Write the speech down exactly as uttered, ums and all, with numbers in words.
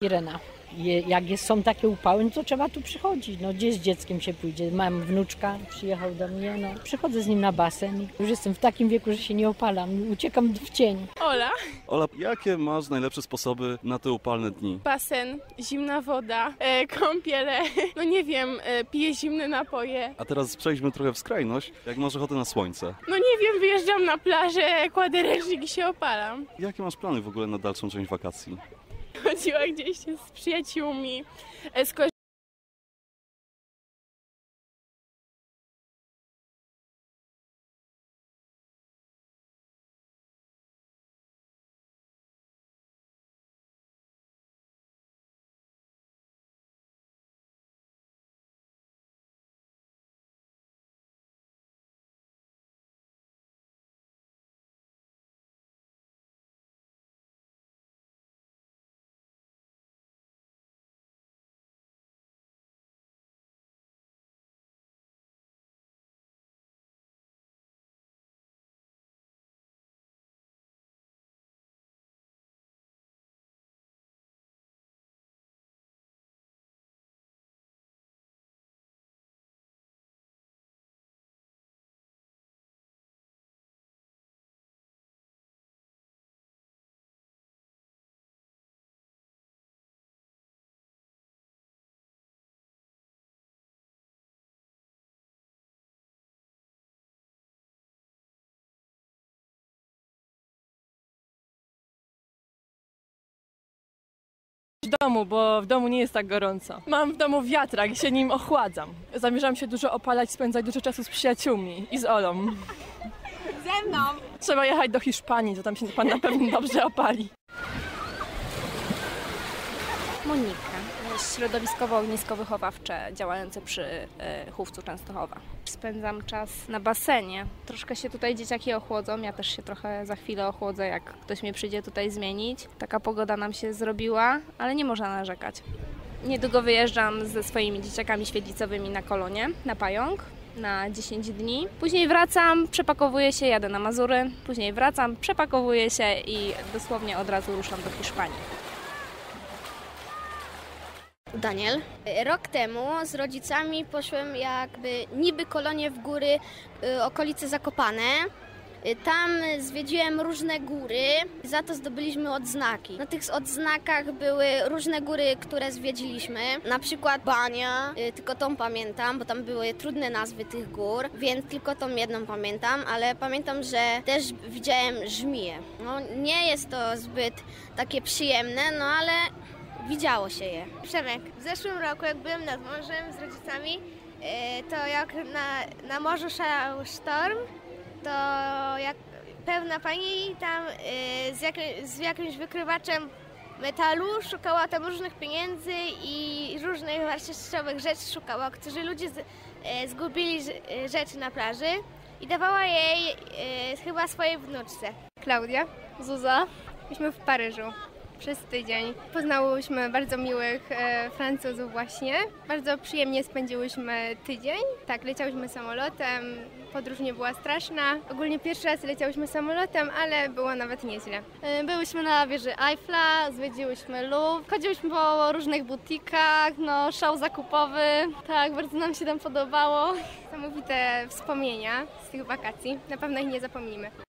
Irena. Je, jak jest, są takie upały, no to trzeba tu przychodzić. No gdzie z dzieckiem się pójdzie? Mam wnuczka, przyjechał do mnie, no przychodzę z nim na basen i już jestem w takim wieku, że się nie opalam, uciekam w cień. Ola. Ola, jakie masz najlepsze sposoby na te upalne dni? Basen, zimna woda, e, kąpiele, no nie wiem, e, piję zimne napoje. A teraz przejdźmy trochę w skrajność. Jak masz ochotę na słońce? No nie wiem, wyjeżdżam na plażę, kładę ręcznik i się opalam. Jakie masz plany w ogóle na dalszą część wakacji? Chodziła gdzieś z przyjaciółmi, e, z W domu, bo w domu nie jest tak gorąco. Mam w domu wiatrak i się nim ochładzam. Zamierzam się dużo opalać, spędzać dużo czasu z przyjaciółmi i z Olą. ze mną. Trzeba jechać do Hiszpanii, to tam się pan na pewno dobrze opali. Monika, środowiskowo-ogniskowo-wychowawcze działające przy e, Chówcu Częstochowa. Spędzam czas na basenie. Troszkę się tutaj dzieciaki ochłodzą, ja też się trochę za chwilę ochłodzę, jak ktoś mnie przyjdzie tutaj zmienić. Taka pogoda nam się zrobiła, ale nie można narzekać. Niedługo wyjeżdżam ze swoimi dzieciakami świetlicowymi na kolonie, na pająk, na dziesięć dni. Później wracam, przepakowuję się, jadę na Mazury. Później wracam, przepakowuję się i dosłownie od razu ruszam do Hiszpanii. Daniel. Rok temu z rodzicami poszłem jakby niby kolonie w góry, y, okolice Zakopane. Y, tam zwiedziłem różne góry, za to zdobyliśmy odznaki. Na tych odznakach były różne góry, które zwiedziliśmy, na przykład Bania, y, tylko tą pamiętam, bo tam były trudne nazwy tych gór, więc tylko tą jedną pamiętam, ale pamiętam, że też widziałem żmiję. No, nie jest to zbyt takie przyjemne, no ale widziało się je. Przemek, w zeszłym roku jak byłem nad morzem z rodzicami, to jak na, na morzu szalał sztorm, to jak pewna pani tam z, jak, z jakimś wykrywaczem metalu szukała tam różnych pieniędzy i różnych wartościowych rzeczy szukała, którzy ludzie z, zgubili rzeczy na plaży i dawała jej chyba swojej wnuczce. Klaudia, Zuza, byliśmy w Paryżu przez tydzień. Poznałyśmy bardzo miłych e, Francuzów właśnie. Bardzo przyjemnie spędziłyśmy tydzień. Tak, leciałyśmy samolotem, podróż nie była straszna. Ogólnie pierwszy raz leciałyśmy samolotem, ale było nawet nieźle. Byłyśmy na wieży Eiffla, zwiedziłyśmy Louvre, chodziłyśmy po różnych butikach, no szał zakupowy. Tak, bardzo nam się tam podobało. Niesamowite wspomnienia z tych wakacji, na pewno ich nie zapomnimy.